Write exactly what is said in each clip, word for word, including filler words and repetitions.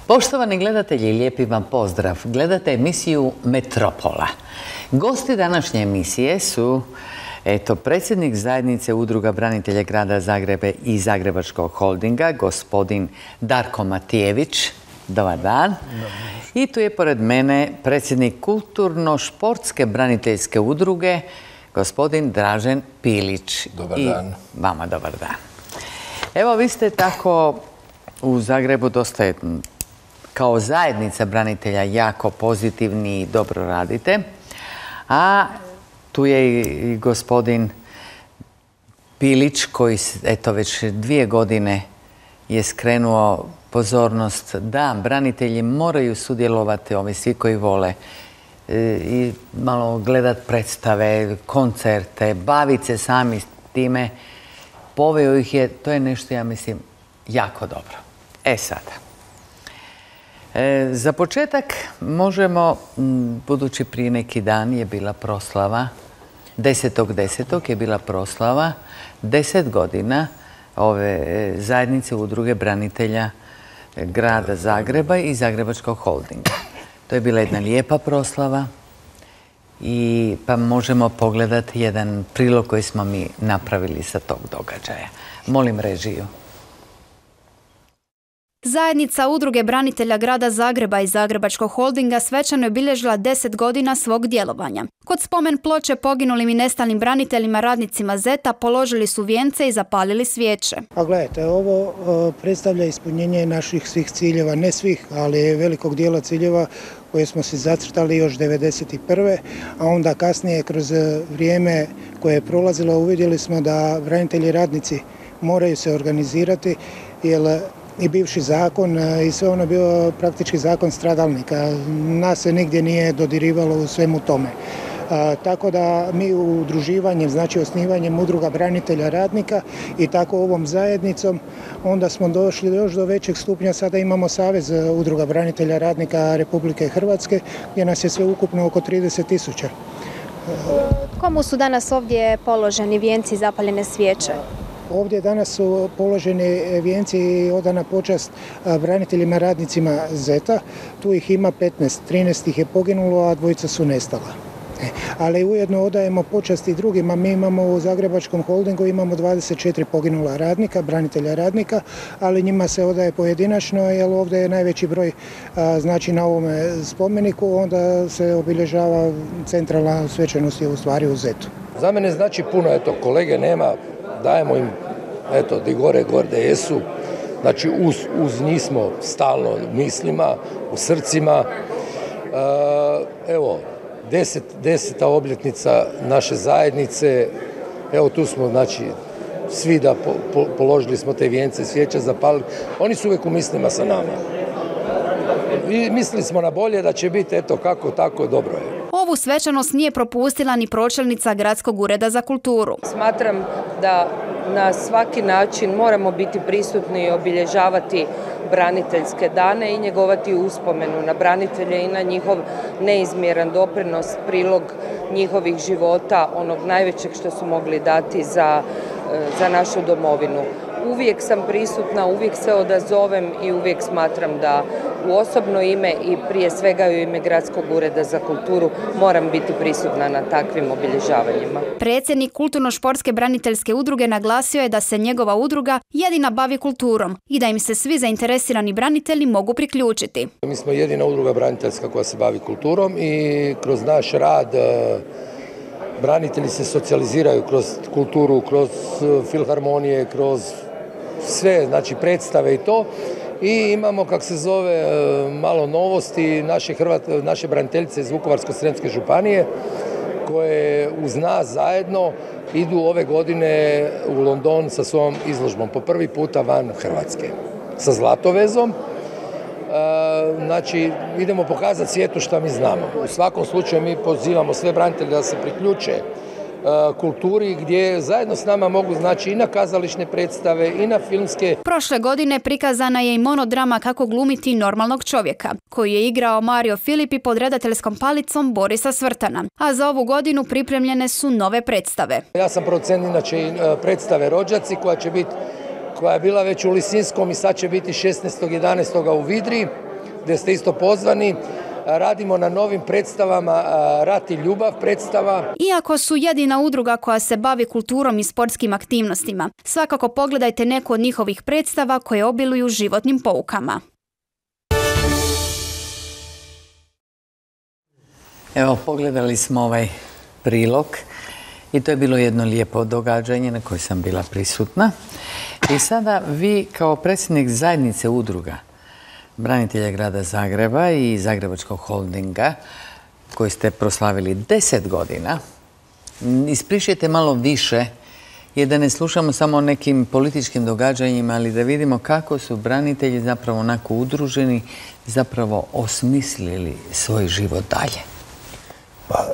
Poštovani gledatelji, lijepi vam pozdrav. Gledate emisiju Metropola. Gosti današnje emisije su eto, predsjednik zajednice Udruga branitelja grada Zagreba i Zagrebačkog holdinga, gospodin Darko Matijević. Dobar dan. I tu je pored mene predsjednik Kulturno-športske braniteljske udruge, gospodin Dražen Pilić. Dobar dan. I vama dobar dan. Evo, vi ste tako u Zagrebu dosta kao zajednica branitelja jako pozitivni i dobro radite. A tu je i gospodin Pilić koji eto već dvije godine je skrenuo pozornost da branitelji moraju sudjelovati, ovi svi koji vole i malo gledat predstave, koncerte, baviti se sami s time. Poveo ih je, to je nešto, ja mislim, jako dobro. E sada, e, za početak možemo, budući prije neki dan je bila proslava, desetog desetog je bila proslava, deset godina ove zajednice udruge branitelja grada Zagreba i Zagrebačkog holdinga. To je bila jedna lijepa proslava i pa možemo pogledati jedan prilog koji smo mi napravili sa tog događaja. Molim režiju. Zajednica Udruge branitelja grada Zagreba i Zagrebačkog holdinga svečano je obilježila deset godina svog djelovanja. Kod spomen ploče poginulim i nestalim braniteljima radnicima Zeta položili su vijence i zapalili svijeće. A gledajte, ovo predstavlja ispunjenje naših svih ciljeva, ne svih, ali velikog dijela ciljeva koje smo si zacrtali još devedeset prve. a onda kasnije kroz vrijeme koje je prolazilo uvidjeli smo da branitelji i radnici moraju se organizirati, jer i bivši zakon i sve ono bio praktički zakon stradalnika. Nas se nigdje nije dodirivalo u svemu tome. A, tako da mi udruživanjem, znači osnivanjem udruga branitelja radnika i tako ovom zajednicom, onda smo došli još do većeg stupnja. Sada imamo Savez udruga branitelja radnika Republike Hrvatske gdje nas je sve ukupno oko trideset tisuća. Komu su danas ovdje položeni vijenci i zapaljene svijeće? Ovdje danas su položeni vijenci i odana počast braniteljima radnicima Zeta. Tu ih ima petnaest, trinaest ih je poginulo, a dvojica su nestala. Ali ujedno odajemo počast i drugima. Mi imamo u Zagrebačkom holdingu imamo dvadeset četiri poginula radnika, branitelja radnika, ali njima se odaje pojedinačno, jer ovdje je najveći broj, znači na ovome spomeniku, onda se obilježava centralna svečanost je u stvari u Zetu. Za mene znači puno, eto, kolege nema, dajemo im, eto, di gore, gorde jesu, znači uz, uz njih smo stalno u mislima, u srcima. E, evo, deset, deseta obljetnica naše zajednice, evo tu smo, znači, svi da po, po, položili smo te vijence, svijeće zapalili, oni su uvijek u mislima sa nama. I mislili smo na bolje, da će biti, eto, kako, tako, dobro je. Ovu svečanost nije propustila ni pročelnica Gradskog ureda za kulturu. Smatram da na svaki način moramo biti prisutni i obilježavati braniteljske dane i njegovati uspomenu na branitelje i na njihov neizmjeran doprinos, prilog njihovih života, onog najvećeg što su mogli dati za, za našu domovinu. Uvijek sam prisutna, uvijek se odazovem i uvijek smatram da u osobno ime i prije svega u ime Gradskog ureda za kulturu moram biti prisutna na takvim obilježavanjima. Predsjednik Kulturno-športske braniteljske udruge naglasio je da se njegova udruga jedina bavi kulturom i da im se svi zainteresirani branitelji mogu priključiti. Mi smo jedina udruga braniteljska koja se bavi kulturom i kroz naš rad branitelji se socijaliziraju kroz kulturu, kroz filharmonije, kroz sve, znači predstave i to. I imamo, kak se zove, malo novosti, naše, Hrvat, naše braniteljice iz Vukovarsko-srijemske županije koje uz nas zajedno idu ove godine u London sa svojom izložbom po prvi puta van Hrvatske sa Zlatovezom. Znači, idemo pokazati svijetu što mi znamo. U svakom slučaju mi pozivamo sve branitelje da se priključe kulturi gdje zajedno s nama mogu, znači, i na kazališne predstave i na filmske. Prošle godine prikazana je i monodrama Kako glumiti normalnog čovjeka, koju je igrao Mario Filipi pod redateljskom palicom Borisa Svrtana, a za ovu godinu pripremljene su nove predstave. Ja sam producent inače predstave Rođaci koja će biti, koja je bila već u Lisinskom i sad će biti šesnaestog jedanaestog u Vidri. gdje ste isto pozvani. Radimo na novim predstavama, Rat i ljubav predstava. Iako su jedina udruga koja se bavi kulturom i sportskim aktivnostima, svakako pogledajte neku od njihovih predstava koje obiluju životnim poukama. Evo, pogledali smo ovaj prilog i to je bilo jedno lijepo događanje na koje sam bila prisutna. I sada vi kao predsjednik zajednice udruga branitelja grada Zagreba i Zagrebačkog holdinga, koji ste proslavili deset godina, ispričajte malo više, jer da ne slušamo samo o nekim političkim događanjima, ali da vidimo kako su branitelji zapravo onako udruženi, zapravo osmislili svoj život dalje. Pa,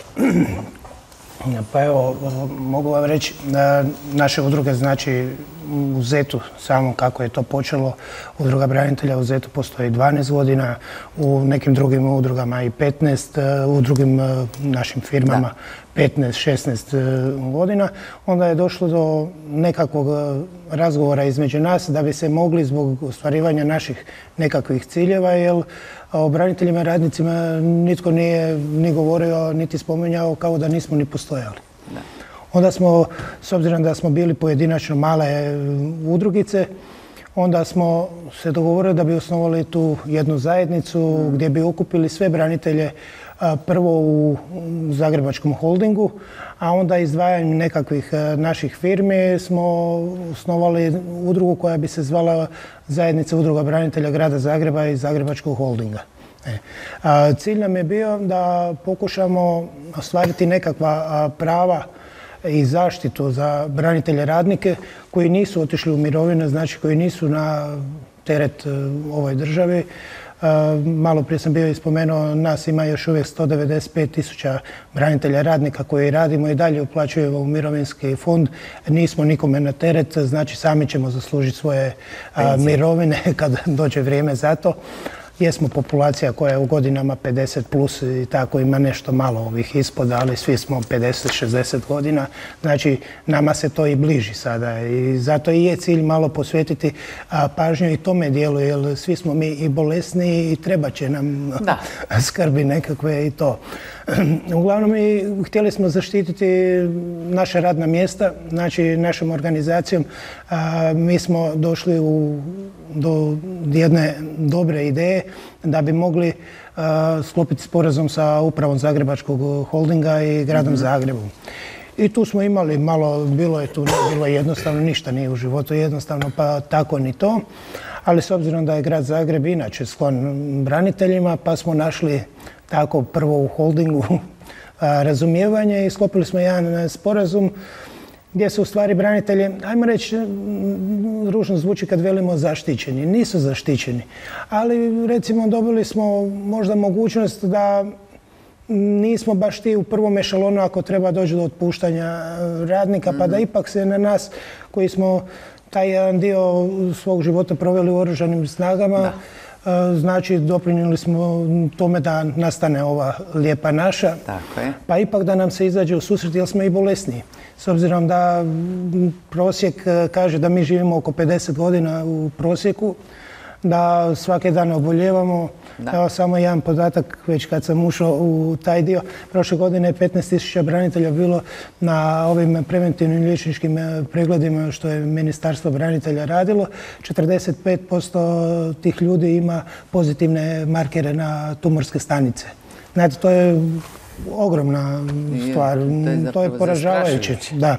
pa evo, mogu vam reći da naše udruge, znači u Zetu, samo kako je to počelo, udruga branitelja u Zetu postoji dvanaest godina, u nekim drugim udrugama i petnaest, u drugim našim firmama petnaest šesnaest godina. Onda je došlo do nekakvog razgovora između nas da bi se mogli zbog ostvarivanja naših nekakvih ciljeva, jer o braniteljima i radnicima nitko nije ni govorio, niti spominjao, kao da nismo ni postojali. Da. Onda smo, s obzirom da smo bili pojedinačno male udrugice, onda smo se dogovorili da bi osnovali tu jednu zajednicu mm. gdje bi okupili sve branitelje, prvo u Zagrebačkom holdingu, a onda izdvajanjem nekakvih naših firmi smo osnovali udrugu koja bi se zvala Zajednica udruga branitelja grada Zagreba i Zagrebačkog holdinga. E. A, cilj nam je bio da pokušamo ostvariti nekakva prava i zaštitu za branitelje radnike koji nisu otišli u mirovine, znači koji nisu na teret ovoj državi. Malo prije sam bio ispomenuo, nas ima još uvijek sto devedeset pet tisuća branitelja radnika koji radimo i dalje uplaćujemo u mirovinski fond. Nismo nikome na teret, znači sami ćemo zaslužiti svoje a, mirovine kad dođe vrijeme za to. Jesmo populacija koja je u godinama pedeset plus i tako, ima nešto malo ovih ispod, ali svi smo pedeset šezdeset godina. Znači, nama se to i bliži sada i zato i je cilj malo posvetiti a, pažnju i tome dijelu, jer svi smo mi i bolesni i treba će nam da. skrbi nekakve i to. Uglavnom, i htjeli smo zaštititi naša radna mjesta, znači našom organizacijom a, mi smo došli u, do jedne dobre ideje da bi mogli a, sklopiti sporazum sa upravom Zagrebačkog holdinga i gradom mm-hmm. Zagrebom. I tu smo imali malo, bilo je tu, bilo je jednostavno, ništa nije u životu jednostavno, pa tako ni to. Ali s obzirom da je grad Zagreb inače sklon braniteljima, pa smo našli tako prvo u holdingu a, razumijevanje i sklopili smo jedan sporazum gdje su u stvari branitelji, ajmo reći, ružno zvuči kad velimo zaštićeni, nisu zaštićeni, ali recimo dobili smo možda mogućnost da nismo baš ti u prvom ešalonu ako treba doći do otpuštanja radnika, mm-hmm. pa da ipak se na nas koji smo taj jedan dio svog života proveli u oružanim snagama, da. Znači, doprinijeli smo tome da nastane ova lijepa naša, tako je. Pa ipak da nam se izađe u susret, jer smo i bolesniji. S obzirom da prosjek kaže da mi živimo oko pedeset godina u prosjeku, da svake dane oboljevamo. Da. Evo samo jedan podatak, već kad sam ušao u taj dio. Prošle godine je petnaest tisuća branitelja bilo na ovim preventivnim liječničkim pregledima što je Ministarstvo branitelja radilo. četrdeset pet posto tih ljudi ima pozitivne markere na tumorske stanice. Znate, to je ogromna stvar, je, to je poražavajuće. Da.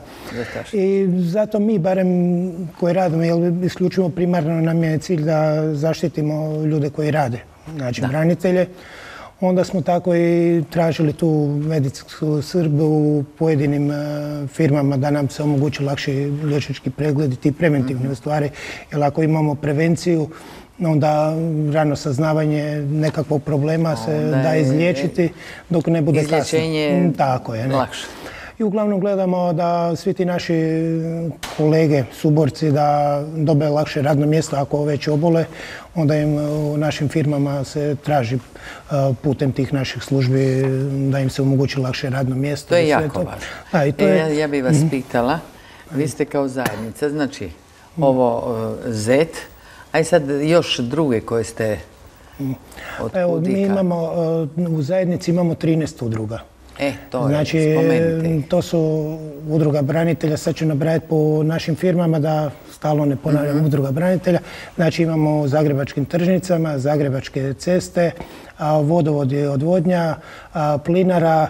I zato mi, barem koji radimo, jer isključivo primarno nam je cilj da zaštitimo ljude koji rade, znači da. branitelje, onda smo tako i tražili tu medicinsku skrb u pojedinim firmama da nam se omogući lakši liječnički pregled i ti preventivne mm-hmm. stvari, jer ako imamo prevenciju, onda rano saznavanje nekakvog problema se onda da izliječiti je, dok ne bude kasno. Izlječenje tako je, ne? lakše. I uglavnom gledamo da svi ti naši kolege, suborci, da dobe lakše radno mjesto ako već obole, onda im u našim firmama se traži putem tih naših službi da im se omogući lakše radno mjesto. To je jako to. važno. Da, i to e, je... ja, ja bih vas pitala, vi ste kao zajednica, znači ovo uh, Z, a i sad još druge koje ste Evo, mi imamo, u zajednici imamo trinaest udruga. E, to je, znači, spomenuti. To su udruga branitelja, sad ću nabrajati po našim firmama da stalno ne ponavljam mm-hmm. udruga branitelja. Znači imamo u Zagrebačkim tržnicama, Zagrebačke ceste, vodovod i odvodnja, plinara,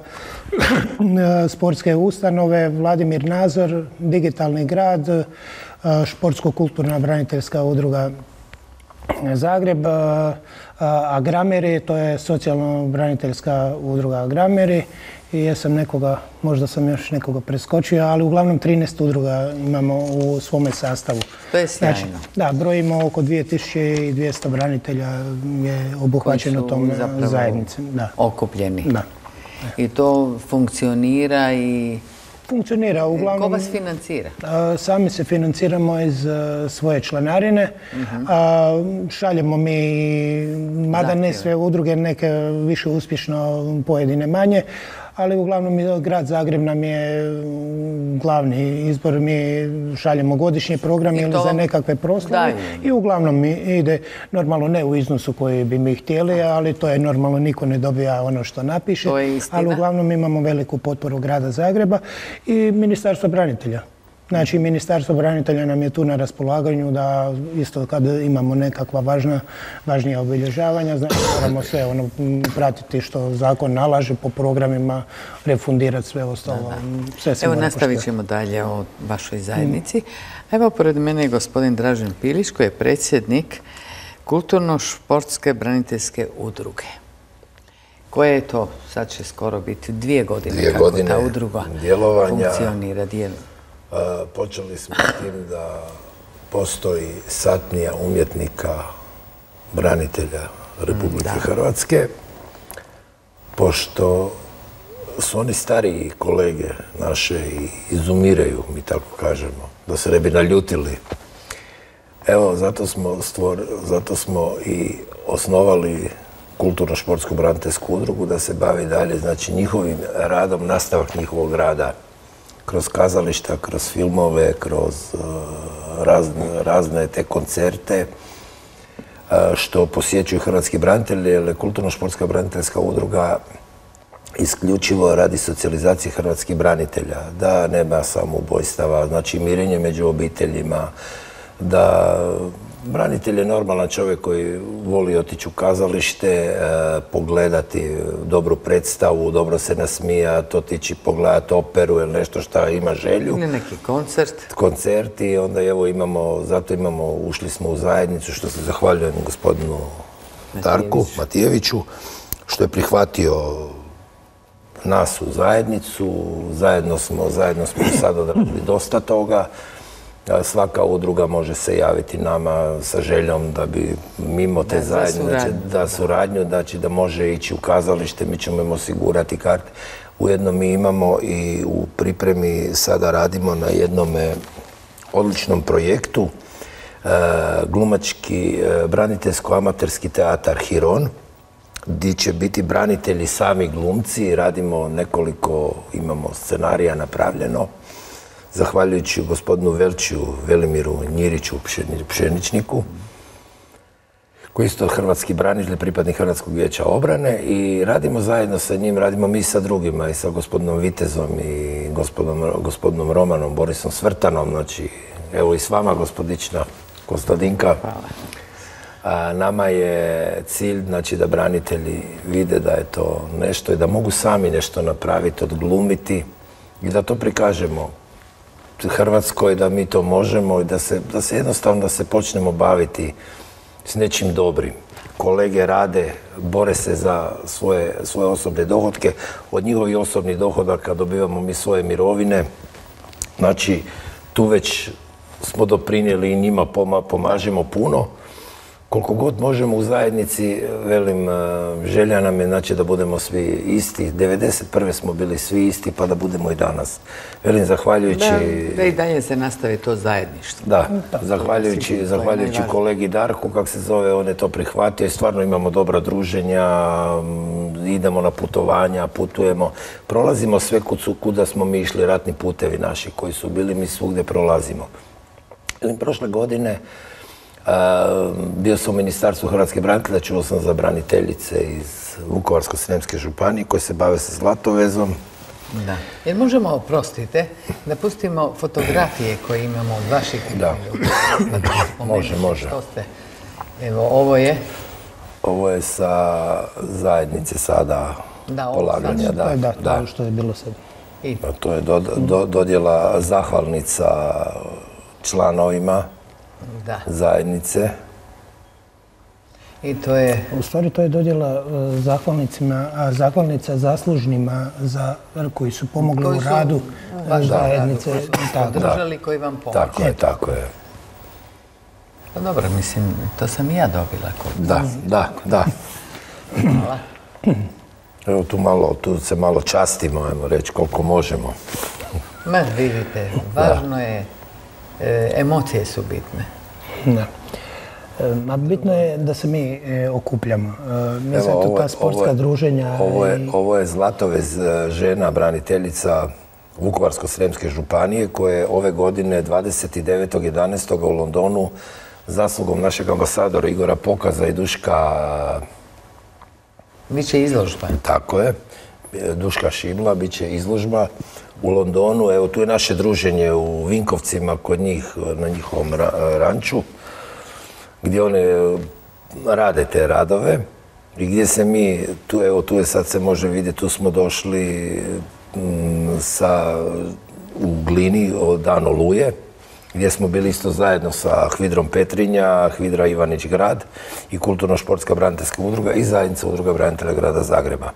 sportske ustanove, Vladimir Nazor, Digitalni grad, Športsko-kulturna braniteljska udruga Zagreb, Agrameri, to je socijalno-braniteljska udruga Agrameri i jesam nekoga, možda sam još nekoga preskočio, ali uglavnom trinaest udruga imamo u svome sastavu. To je sjajno. Znači, da, brojimo oko dvije tisuće dvjesto branitelja je obuhvaćeno tom zajednicom. Da. Okupljeni. Da. I to funkcionira i... Funkcionira, uglavnom... Ko vas financira? Sami se financiramo iz svoje članarine. Uh-huh. Šaljemo mi, mada ne sve udruge, neke više uspješno, pojedine manje, ali uglavnom grad Zagreb nam je glavni izbor. Mi šaljemo godišnji program ili za nekakve proslave i uglavnom mi ide normalno ne u iznosu koji bi mi htjeli, ali to je normalno, niko ne dobija ono što napiše. Ali uglavnom imamo veliku potporu grada Zagreba i Ministarstva branitelja. Znači, Ministarstvo branitelja nam je tu na raspolaganju da isto kad imamo nekakva važna, važnija obilježavanja, znači moramo sve ono pratiti što zakon nalaže po programima, refundirati sve ostalo. Sve se Evo, nastavit ćemo dalje o vašoj zajednici. Mm. Evo, pored mene je gospodin Dražen Pilić, koji je predsjednik Kulturno-športske braniteljske udruge. Koje je to, sad će skoro biti dvije godine dvije kako godine ta udruga djelovanja, funkcionira, djeluje. Počeli smo s tim da postoji satnija umjetnika branitelja Republike mm, Hrvatske, pošto su oni stariji kolege naše i izumiraju, mi tako kažemo, da se ne bi naljutili. Evo, zato smo, stvor, zato smo i osnovali Kulturno-športsku braniteljsku udrugu da se bavi dalje, znači njihovim radom, nastavak njihovog rada kroz kazališta, kroz filmove, kroz uh, razne, razne te koncerte, uh, što posjećuju hrvatski branitelji, jer je Kulturno-športska braniteljska udruga isključivo radi socijalizacije hrvatskih branitelja, da nema samoubojstava, znači mirenje među obiteljima, da branitelj je normalan čovjek koji voli otići u kazalište, e, pogledati dobru predstavu, dobro se nasmijati, otići pogledati operu ili nešto što ima želju. Ili neki koncert. Koncerti, onda evo imamo, zato imamo, ušli smo u zajednicu, što se zahvaljujem gospodinu Darku Matijeviću, što je prihvatio nas u zajednicu, zajedno smo, zajedno smo sad odradili dosta toga. Svaka udruga može se javiti nama sa željom da bi mimo te zajednice, da suradnju, znači da može ići u kazalište, mi ćemo im osigurati karte. Ujedno mi imamo i u pripremi sada radimo na jednom odličnom projektu, glumački braniteljsko-amaterski teatar Hiron, gdje će biti branitelji sami glumci, radimo nekoliko, imamo scenarija napravljeno. Zahvaljujući gospodinu Velčiju, Velimiru Njiriću, Pšeničniku, koji je isto hrvatski branitelj, pripadnik Hrvatskog vijeća obrane, i radimo zajedno sa njim, radimo mi sa drugima, i sa gospodinom Vitezom i gospodom, gospodinom Romanom, Borisom Svrtanom, znači evo i s vama gospodična Konstantinka. A nama je cilj, znači, da branitelji vide da je to nešto i da mogu sami nešto napraviti, odglumiti i da to prikažemo Hrvatskoj, da mi to možemo i da se, da se jednostavno da se počnemo baviti s nečim dobrim. Kolege rade, bore se za svoje, svoje osobne dohotke. Od njihovih osobnih dohodaka dobivamo mi svoje mirovine. Znači, tu već smo doprinijeli i njima pomažemo puno. Koliko god možemo u zajednici, velim, želja nam je, znači, da budemo svi isti. devedeset prve smo bili svi isti, pa da budemo i danas. Velim, zahvaljujući... Da, da i dalje se nastavi to zajedništvo. Da, zahvaljujući, zahvaljujući kolegi Darku, kako se zove, on je to prihvatio i stvarno imamo dobra druženja, idemo na putovanja, putujemo, prolazimo sve kuda smo mi išli, ratni putevi naši koji su bili, mi svugdje prolazimo. Velim, prošle godine Bio sam u Ministarstvu hrvatskih branitelja, čuo sam za braniteljice iz Vukovarsko-srijemske županije koji se bave sa zlatovezom. Da. Jer možemo, oprostite, da pustimo fotografije koje imamo od vaših... Da. Može, može. Što ste? Evo, ovo je... Ovo je sa zajednice sada polaganja. Da, da, to što je bilo sad. To je dodjela zahvalnica članovima zajednice. I to je... U stvari to je dodjela zahvalnica zaslužnima koji su pomogli u radu zajednice. Koji su podržali, koji vam pomoći. Tako je, tako je. Pa dobro, mislim, to sam i ja dobila. Da, da, da. Hvala. Evo tu malo, tu se malo častimo, ajmo reći koliko možemo. Ma, vidite, važno je, emocije su bitne. Da. Ma bitno je da se mi okupljamo. Mi sad tu ta sportska druženja... Ovo je zlatovez žena braniteljica Vukovarsko-srijemske županije koje je ove godine dvadeset devetog jedanaestog u Londonu zaslugom našeg ambasadora Igora Pokaza i Duška... Biće izložba. Tako je. Duška Šibla, biće izložba u Londonu. Evo, tu je naše druženje u Vinkovcima kod njih, na njihovom ranču, gdje one rade te radove i gdje se mi, tu evo, tu je sad se može vidjeti, tu smo došli sa, u Glini o Dan Oluje, gdje smo bili isto zajedno sa Hvidrom Petrinja, Hvidra Ivanić grad i Kulturno-športska braniteljska udruga i zajednica udruga branitelja grada Zagreba.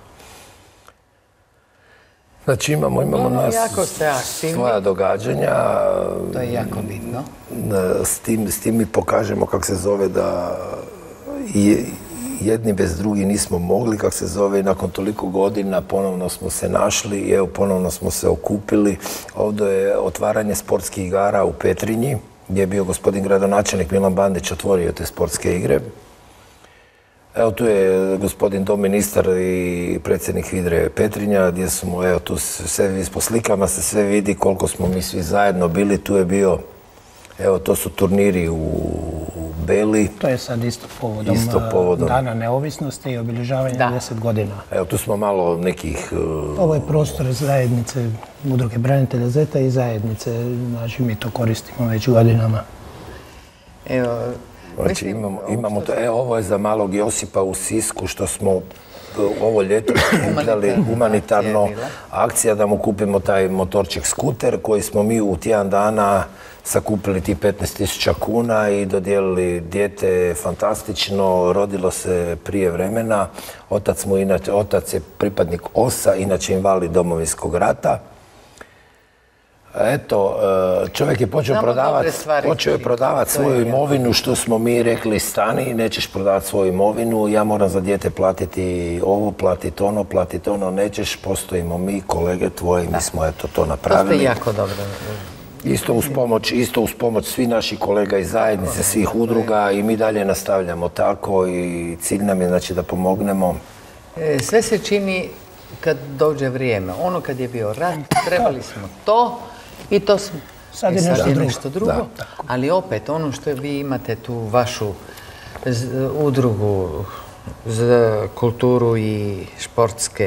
Znači imamo, imamo nas svoja događanja. To je jako bitno. S tim, s tim mi pokažemo kako se zove da jedni bez drugi nismo mogli, kako se zove i nakon toliko godina ponovno smo se našli i evo ponovno smo se okupili. Ovdje je otvaranje sportskih igara u Petrinji, gdje je bio gospodin gradonačelnik Milan Bandić otvorio te sportske igre. Evo tu je gospodin doministar i predsjednik Hvidre Petrinja, gdje smo, evo tu sve po slikama se sve vidi koliko smo mi svi zajedno bili. Tu je bio, evo to su turniri u Beli. To je sad isto povodom Dana neovisnosti i obilježavanja deset godina. Evo tu smo malo nekih... Ovo je prostor zajednice udruge branitelja Zeta i zajednice, znači mi to koristimo već godinama. Evo... Znači imamo to, evo ovo je za malog Josipa u Sisku što smo ovo ljeto skupljali humanitarno akcija da mu kupimo taj motorček skuter koji smo mi u tjedan dana sakupili ti petnaest tisuća kuna i dodijelili. Dijete fantastično, rodilo se prije vremena, otac mu inače, otac je pripadnik O S A, inače invalid Domovinskog rata. Eto, čovjek je počeo prodavati počeo je prodavati svoju imovinu, što smo mi rekli stani, nećeš prodavati svoju imovinu, ja moram za dijete platiti ovo, platiti ono, platiti ono, nećeš, postojimo mi, kolege tvoji, mi smo eto to napravili. To ste jako dobro. Isto uz pomoć, isto uz pomoć svih naših kolega iz zajednice, svih udruga i mi dalje nastavljamo tako i cilj nam je znači da pomognemo. Sve se čini kad dođe vrijeme. Ono kad je bio rat, trebali smo to i to smo... Sad je nešto drugo. Ali opet, ono što vi imate tu vašu udrugu za kulturu i športske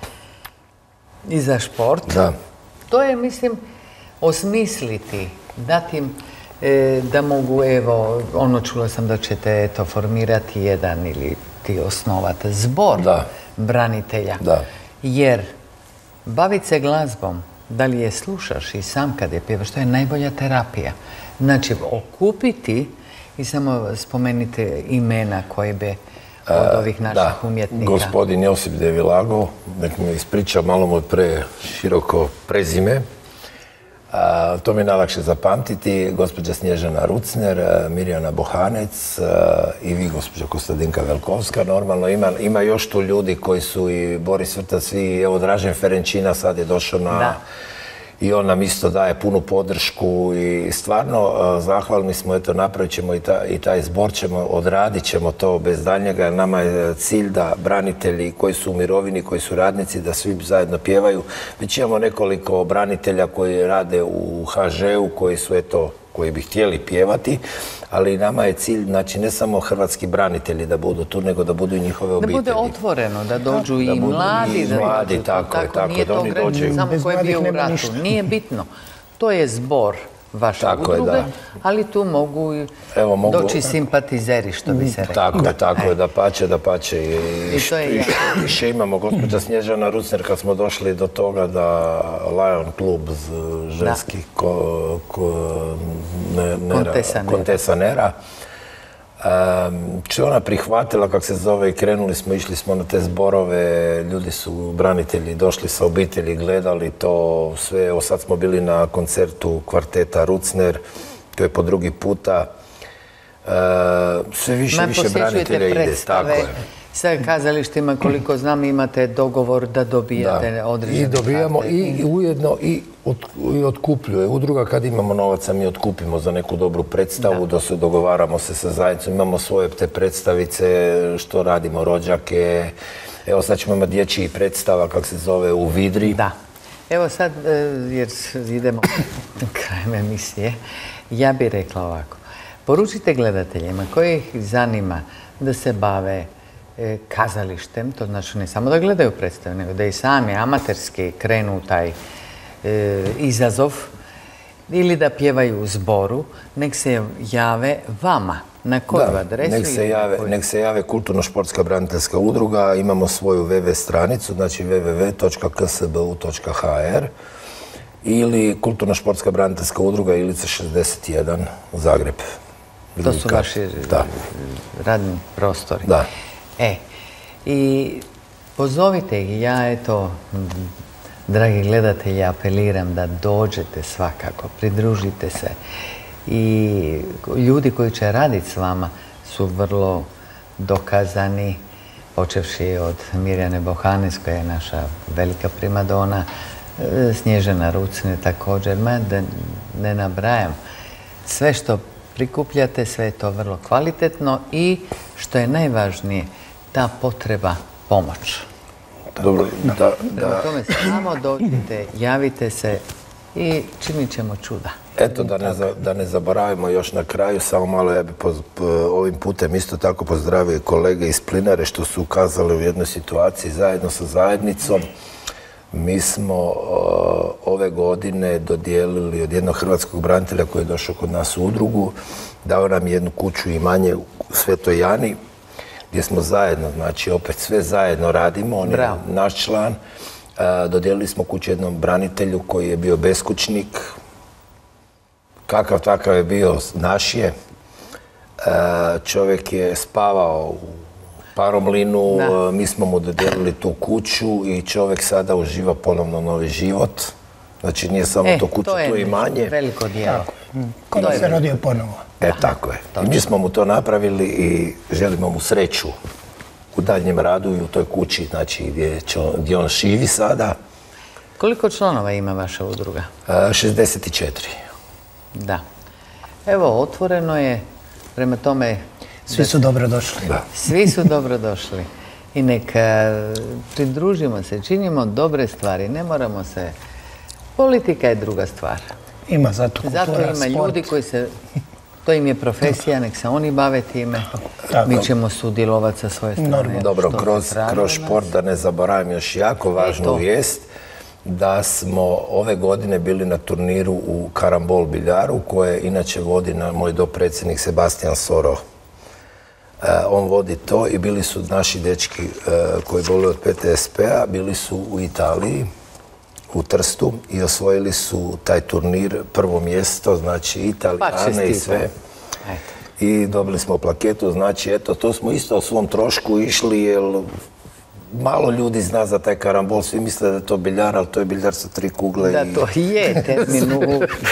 i za šport, to je, mislim, osmisliti, dati im da mogu, evo, ono čula sam da ćete eto formirati jedan ili ti osnovati zbor branitelja. Jer baviti se glazbom, da li je slušaš i sam kad je pjevaš, to je najbolja terapija. Znači, okupiti i samo spomenite imena koje bi od ovih naših umjetnika. Gospodin Josip Devilago, nek mi ispriča malo mu pre široko prezime. To mi je najlakše zapamtiti. Gospođa Snježana Rucner, Mirjana Bohanec i vi, gospođa Kostadinka Velkovska. Normalno ima još tu ljudi koji su i Boris Vrtac, i evo Dražen Ferenčina sad je došao na... I on nam isto daje punu podršku i stvarno zahvalni smo, eto napravit ćemo i taj zbor ćemo, odradit ćemo to bez daljnjega. Nama je cilj da branitelji koji su u mirovini, koji su radnici, da svi zajedno pjevaju. Već imamo nekoliko branitelja koji rade u ha žeu, koji su eto, koji bi htjeli pjevati, ali nama je cilj, znači ne samo hrvatski branitelji da budu tu, nego da budu i njihove obitelji. Da bude otvoreno, da dođu i mladi. I mladi, tako je, tako da oni dođu. Samo ko je bio u ratu, nije bitno. To je zbor vaše udruge, ali tu mogu doći simpatizeri, što bi se rekao. Tako je, tako je, da pače, da pače. I više imamo gospođa Snježana Rucner, kad smo došli do toga da Lion klub ženski Kontesa Nera, če ona prihvatila, kak se zove, i krenuli smo, išli smo na te zborove, ljudi su, branitelji, došli sa obitelji, gledali to sve. Evo sad smo bili na koncertu kvarteta Rucner, to je po drugi puta. Sve više, više branitelja ide, tako je. Sa kazalištima, koliko znam, imate dogovor da dobijate određene karte. I dobijamo i ujedno i otkupljuje. Udruga kad imamo novaca mi otkupimo za neku dobru predstavu, da se dogovaramo se sa zajednicom, imamo svoje te predstavice, što radimo, rođake. Evo sad ćemo imati dječji predstava, kak se zove, u Vidri. Da. Evo sad, jer idemo krajem emisije, ja bih rekla ovako. Poručite gledateljima koji ih zanima da se bave kazalištem, to znači ne samo da gledaju predstave, nego da i sami amaterski krenu u taj izazov ili da pjevaju u zboru, nek se jave vama. Na koju adresu? Nek se jave Kulturno-športska braniteljska udruga, imamo svoju ve ve stranicu, znači ve ve ve točka k s b u točka h r ili Kulturno-športska braniteljska udruga Ilica šezdeset jedan, Zagreb. To su vaši radni prostori. Da. E, i pozovite ih, ja eto, dragi gledatelji, apeliram da dođete svakako, pridružite se. I ljudi koji će raditi s vama su vrlo dokazani, počevši od Mirjane Bohanes, koja je naša velika primadona, Snježana Rucner također, da ne nabrajam. Sve što prikupljate, sve je to vrlo kvalitetno i, što je najvažnije, ta potreba pomoć. Dobro, da. Prema tome samo dođite, javite se i činit ćemo čuda. Eto, da ne zaboravimo još na kraju, samo malo ja bih ovim putem isto tako pozdravio kolege iz Plinare što su ukazali u jednoj situaciji zajedno sa zajednicom. Mi smo ove godine dodijelili od jednog hrvatskog branitelja koji je došao kod nas u udrugu, dao nam jednu kuću i manje u Svetoj Jani, gdje smo zajedno, znači opet sve zajedno radimo, on je naš član. Dodijelili smo kuću jednom branitelju koji je bio beskućnik, kakav takav je bio, naš je. Čovjek je spavao u paromlinu, mi smo mu dodijelili tu kuću i čovjek sada uživa ponovno novi život. Znači nije samo to kuća, to je imanje. To je veliko dijelo. Ko da se rodio ponovo. E, tako je. I mi smo mu to napravili i želimo mu sreću u daljnjem radu i u toj kući, znači gdje on živi sada. Koliko članova ima vaša udruga? šezdeset četiri. Da. Evo, otvoreno je, prema tome... Svi su dobrodošli. Svi su dobrodošli. I neka pridružimo se, činimo dobre stvari, ne moramo se... Politika je druga stvar. Ima zato kultura, sport. Zato ima ljudi koji se... To im je profesija, nek se oni bave time. Mi ćemo sudjelovati sa svoje strane. Dobro, kroz šport, da ne zaboravim još jako važnu vijest, da smo ove godine bili na turniru u Karambol biljaru, koje inače vodi moj dopredsjednik Sebastian Soro. On vodi to i bili su naši dečki koji boluju od pe te es pe a, bili su u Italiji, u Trstu i osvojili su taj turnir, prvo mjesto, znači Italijane i sve. I dobili smo plaketu, znači eto, to smo isto o svom trošku išli, jer malo ljudi zna za taj karambol, svi misle da je to biljar, ali to je biljar sa tri kugle. Da, to je termin.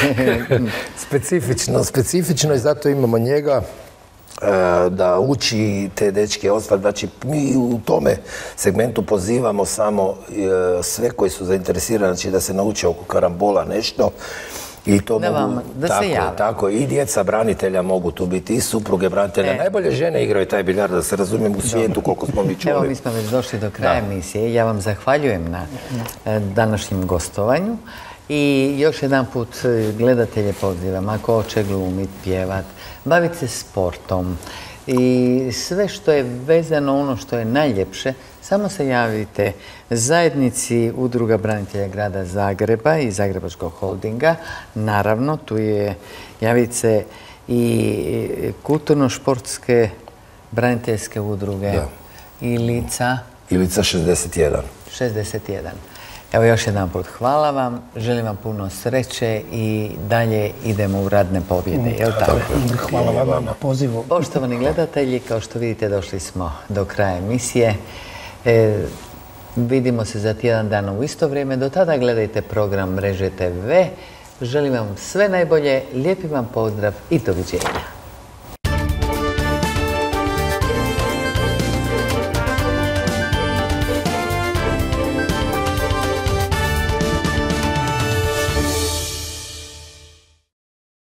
Specifično, specifično i zato imamo njega da uči te dečke ostale. Znači, mi u tome segmentu pozivamo samo sve koji su zainteresirani, znači da se nauče oko karambola nešto. I to mogu, tako, i djeca branitelja mogu tu biti, i supruge branitelja. Najbolje žene igraju taj biljar, da se razumijem u svijetu koliko smo mi čuli. Evo, mi smo već došli do kraja emisije. Ja vam zahvaljujem na današnjem gostovanju I još jedan put gledatelje pozivam, ako hoće glumit, pjevat, baviti se sportom i sve što je vezano, ono što je najljepše, samo se javite zajednici Udruga branitelja grada Zagreba i Zagrebačkog holdinga. Naravno, tu je javit se i kulturno-športske braniteljske udruge Ilica. Ilica šezdeset jedan. šezdeset jedan. Evo još jedan put hvala vam, želim vam puno sreće i dalje idemo u radne pobjede. Jel tako? Hvala vam na pozivu. Poštovani gledatelji, kao što vidite došli smo do kraja emisije. E, vidimo se za tjedan dana u isto vrijeme. Do tada gledajte program Mreže te ve. Želim vam sve najbolje, lijepi vam pozdrav i doviđenja.